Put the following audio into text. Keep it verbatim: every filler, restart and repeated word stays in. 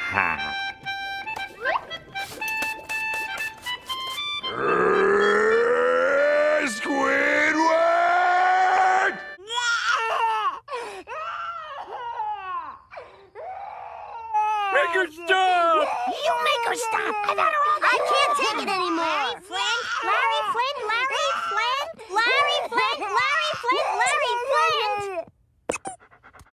Squidward! Make her stop! You make her stop! I've had her all day. I can't take it anymore.